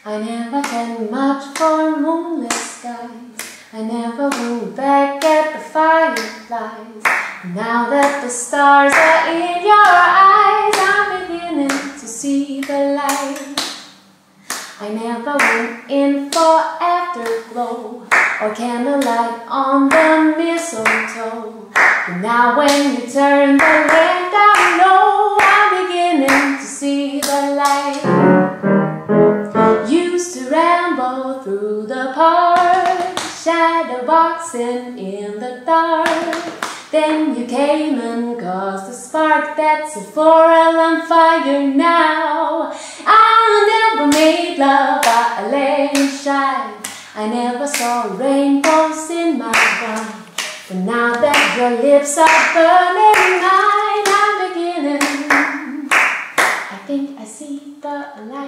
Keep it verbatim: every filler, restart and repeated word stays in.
I never cared much for moonless skies. I never looked back at the fireflies. Now that the stars are in your eyes, I'm beginning to see the light. I never went in for afterglow or candlelight on the mistletoe. But now when you turn the lamp down low, I'm beginning to see the light. Used to ramble through the park, shadow boxing in the dark. Then you came and caused a spark that's a foreign on fire now. I never made love, I lay and shine. I never saw rainbows in my wine. But now that your lips are burning mine, I'm beginning. I think I see the light.